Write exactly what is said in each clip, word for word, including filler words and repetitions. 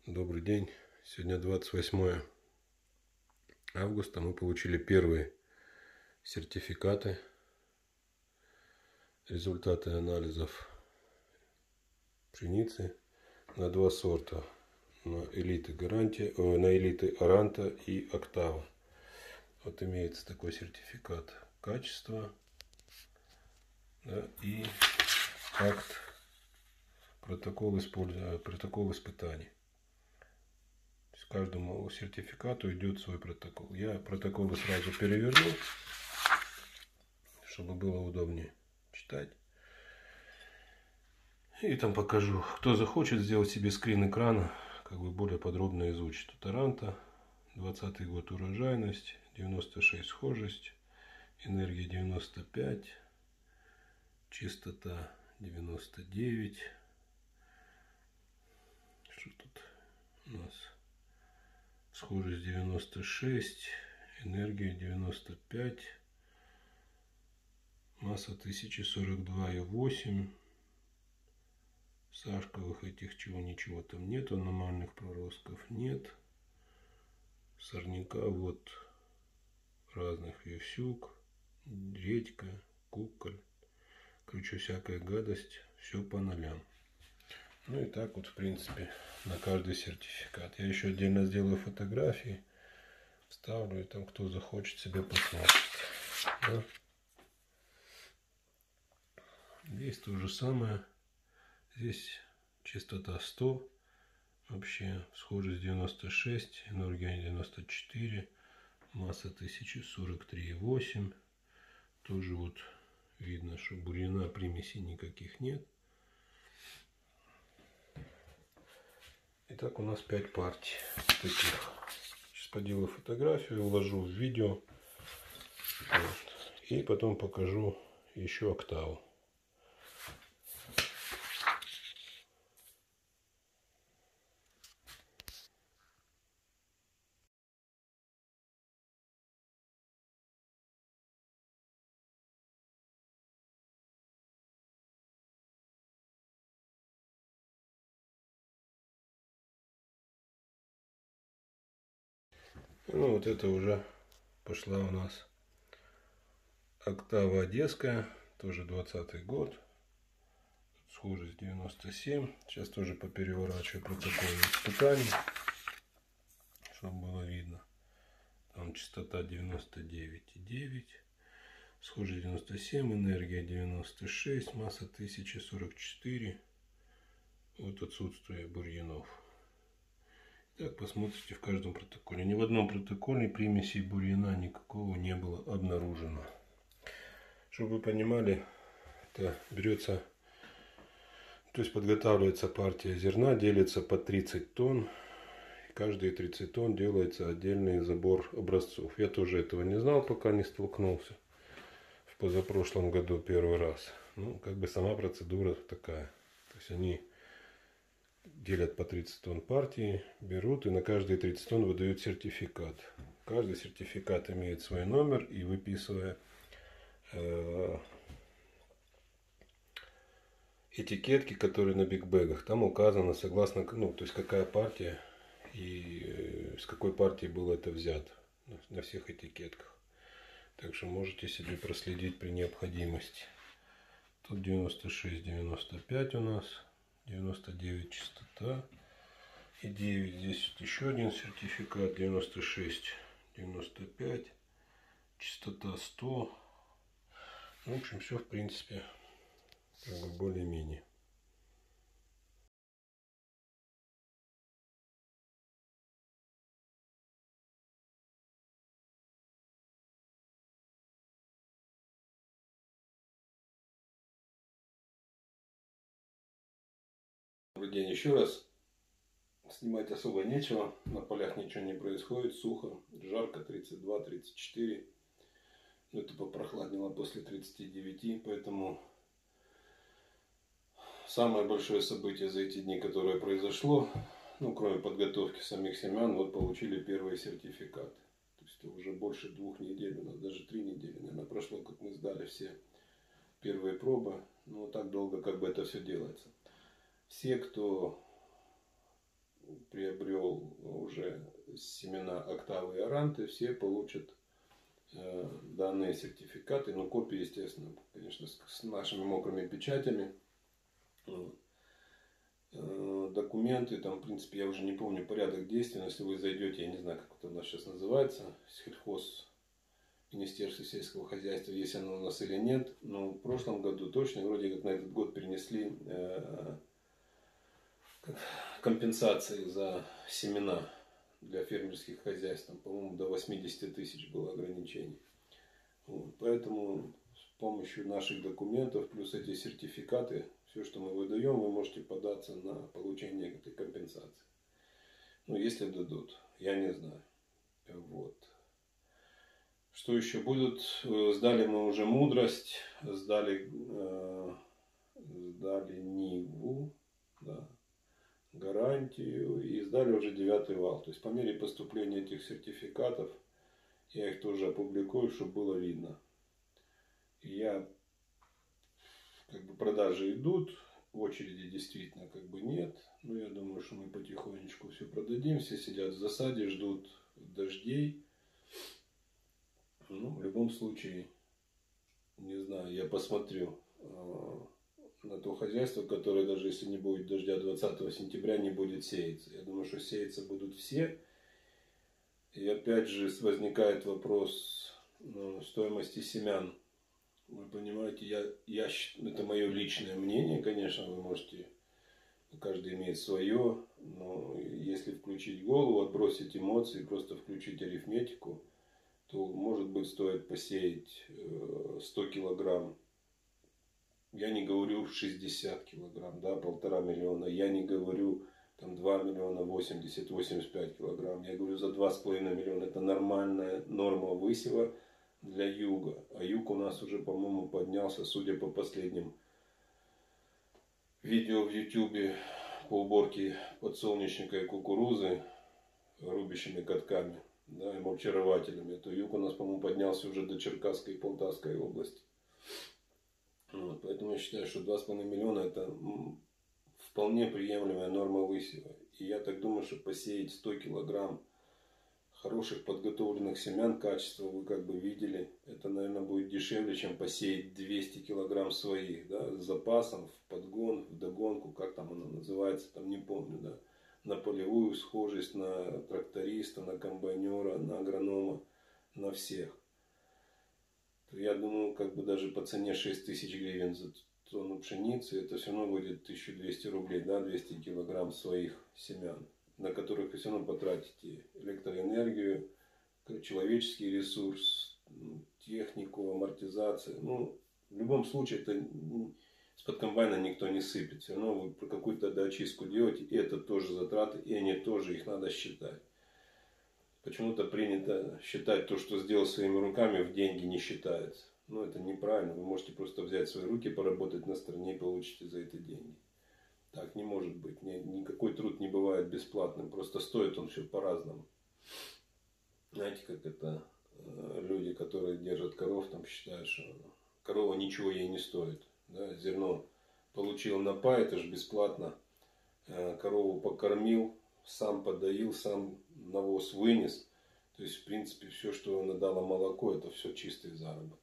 Добрый день. Сегодня двадцать восьмое августа. Мы получили первые сертификаты, результаты анализов пшеницы на два сорта. На элиты гарантия, на элиты Аранта и Октава. Вот имеется такой сертификат качества, да, и акт, протокол, использования, протокол испытаний. К каждому сертификату идет свой протокол. Я протоколы сразу переверну, чтобы было удобнее читать. И там покажу. Кто захочет сделать себе скрин экрана, как бы более подробно изучить. Тут Аранта, двадцатый год урожайность, девяносто шесть схожесть, энергия девяносто пять, чистота девяносто девять. Что тут у нас? Схожесть девяносто шесть, энергия девяносто пять, масса тысяча сорок два и восемь. Сашковых этих чего ничего там нет, аномальных проростков нет. Сорняка вот разных вивсюк, редька, куколь. Короче, всякая гадость, все по нолям. Ну и так вот, в принципе, на каждый сертификат. Я еще отдельно сделаю фотографии, вставлю, и там кто захочет себе посмотрит. Да? Здесь то же самое. Здесь частота сто, вообще схожесть девяносто шесть, энергия девяносто четыре, масса тысяча сорок три и восемь. Тоже вот видно, что бурьяна, примесей никаких нет. Итак, у нас пять партий таких. Сейчас поделаю фотографию, уложу в видео. Вот. И потом покажу еще Октаву. Ну вот это уже пошла у нас Октава Одесская, тоже двадцатый год, схожесть девяносто семь. Сейчас тоже попереворачиваю протокол испытаний, чтобы было видно. Там частота девяносто девять и девять, схожесть девяносто семь, энергия девяносто шесть, масса тысяча сорок четыре. Вот отсутствие бурьянов. Так, посмотрите в каждом протоколе. Ни в одном протоколе примесей бурьяна никакого не было обнаружено. Чтобы вы понимали, это берется, то есть подготавливается партия зерна, делится по тридцать тонн. И каждые тридцать тонн делается отдельный забор образцов. Я тоже этого не знал, пока не столкнулся. В позапрошлом году первый раз. Ну, как бы сама процедура такая. То есть они делят по тридцать тонн партии, берут и на каждые тридцать тонн выдают сертификат. Каждый сертификат имеет свой номер, и выписывая э, этикетки, которые на бигбэгах, там указано согласно, ну, то есть какая партия и э, с какой партии было это взято на всех этикетках. Так что можете себе проследить при необходимости. Тут девяносто шесть девяносто пять у нас. девяносто девять частота и девять. Здесь вот еще один сертификат. девяносто шесть девяносто пять, частота сто. В общем, все в принципе как бы более-менее. Добрый день еще раз. Снимать особо нечего. На полях ничего не происходит. Сухо. Жарко, тридцать два тридцать четыре. Но это попрохладнело после тридцати девяти. Поэтому самое большое событие за эти дни, которое произошло, ну, кроме подготовки самих семян, вот получили первые сертификаты. То есть это уже больше двух недель, у нас даже три недели, наверное, прошло, как мы сдали все первые пробы. Ну, так долго как бы это все делается. Все, кто приобрел уже семена Октавы и Аранты, все получат э, данные сертификаты, но копии, естественно, конечно, с, с нашими мокрыми печатями. Э, документы, там, в принципе, я уже не помню порядок действий, но если вы зайдете, я не знаю, как это у нас сейчас называется, сельхоз, Министерство сельского хозяйства, если оно у нас или нет, но в прошлом году точно, вроде как на этот год перенесли э, компенсации за семена для фермерских хозяйств. Там, по-моему, до восьмидесяти тысяч было ограничений. Вот. Поэтому с помощью наших документов, плюс эти сертификаты, все, что мы выдаем, вы можете податься на получение этой компенсации. Ну, если дадут, я не знаю. Вот. Что еще будут? Сдали мы уже мудрость, сдали, э, сдали Ниву, да, гарантию и сдали уже девятый вал. То есть по мере поступления этих сертификатов я их тоже опубликую, чтобы было видно. И я, как бы, продажи идут, в очереди действительно как бы нет. Но я думаю, что мы потихонечку все продадим. Все сидят в засаде, ждут дождей. Ну, в любом случае, не знаю, я посмотрю э, на то хозяйство, которое даже если не будет дождя двадцатого сентября, не будет сеяться. Я думаю, что сеяться будут все. И опять же возникает вопрос ну, стоимости семян. Вы понимаете, я, я, это мое личное мнение, конечно, вы можете, каждый имеет свое, но если включить голову, отбросить эмоции, просто включить арифметику, то, может быть, стоит посеять сто килограмм. Я не говорю шестьдесят килограмм, да, полтора миллиона. Я не говорю там два миллиона восемьдесят, восемьдесят пять килограмм. Я говорю за два с половиной миллиона. Это нормальная норма высева для юга. А юг у нас уже, по-моему, поднялся, судя по последним видео в ютубе по уборке подсолнечника и кукурузы рубящими катками. Да, и мульчирователями. То юг у нас, по-моему, поднялся уже до Черкасской и Полтавской области. Вот, поэтому я считаю, что два с половиной миллиона это вполне приемлемая норма высева. И я так думаю, что посеять сто килограмм хороших подготовленных семян, качества вы как бы видели, это, наверное, будет дешевле, чем посеять двести килограмм своих, да, с запасом, в подгон, в догонку, как там оно называется, там не помню, да. На полевую схожесть, на тракториста, на комбайнера, на агронома, на всех. Я думаю, как бы даже по цене шесть тысяч гривен за тонну пшеницы, это все равно будет тысяча двести рублей, да, двести килограмм своих семян, на которых вы все равно потратите электроэнергию, человеческий ресурс, технику, амортизацию. Ну, в любом случае, это из-под комбайна никто не сыпет. Все равно вы про какую-то доочистку делаете, и это тоже затраты, и они тоже, их надо считать. Почему-то принято считать то, что сделал своими руками, в деньги не считается. Но это неправильно. Вы можете просто взять в свои руки, поработать на стороне и получите за это деньги. Так не может быть. Никакой труд не бывает бесплатным. Просто стоит он все по-разному. Знаете, как это люди, которые держат коров, там считают, что корова ничего ей не стоит. Да? Зерно получил на пай, это же бесплатно. Корову покормил, сам подоил, сам навоз вынес. То есть, в принципе, все, что она дала молоко, это все чистый заработок.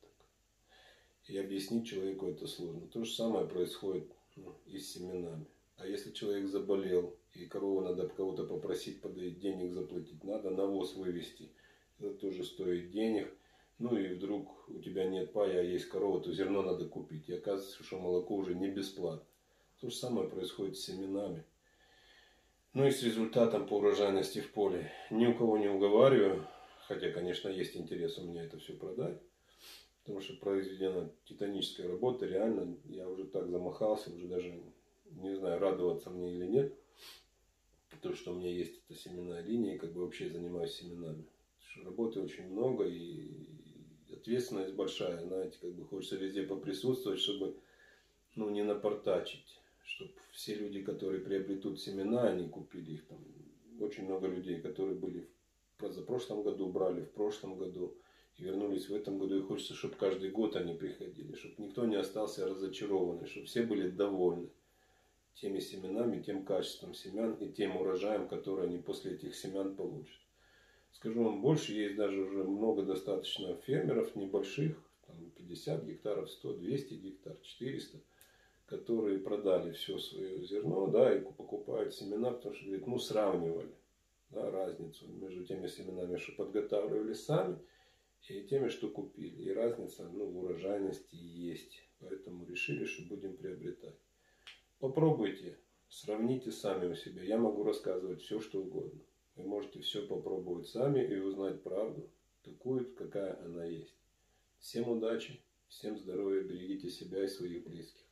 И объяснить человеку это сложно. То же самое происходит ну, и с семенами. А если человек заболел, и корову надо кого-то попросить подоить, денег заплатить, надо навоз вывести. Это тоже стоит денег. Ну и вдруг у тебя нет пая, а есть корова, то зерно надо купить. И оказывается, что молоко уже не бесплатно. То же самое происходит с семенами. Ну и с результатом по урожайности в поле. Ни у кого не уговариваю. Хотя, конечно, есть интерес у меня это все продать. Потому что произведена титаническая работа. Реально, я уже так замахался, уже даже не знаю, радоваться мне или нет. То, что у меня есть эта семенная линия, и как бы вообще занимаюсь семенами. Работы очень много и ответственность большая. Знаете, как бы хочется везде поприсутствовать, чтобы ну, не напортачить. Чтобы все люди, которые приобретут семена, они купили их там. Очень много людей, которые были в позапрошлом году, брали в прошлом году и вернулись в этом году. И хочется, чтобы каждый год они приходили, чтобы никто не остался разочарованный, чтобы все были довольны. теми семенами, тем качеством семян и тем урожаем, который они после этих семян получат. Скажу вам больше, есть даже уже много достаточно фермеров небольших, там пятьдесят гектаров, сто, двести гектар, четыреста, которые продали все свое зерно, да, и покупают семена, потому что, говорит, ну, сравнивали, да, разницу между теми семенами, что подготавливали сами, и теми, что купили. И разница, ну, в урожайности есть. Поэтому решили, что будем приобретать. Попробуйте, сравните сами у себя. Я могу рассказывать все, что угодно. Вы можете все попробовать сами и узнать правду, такую, какая она есть. Всем удачи, всем здоровья, берегите себя и своих близких.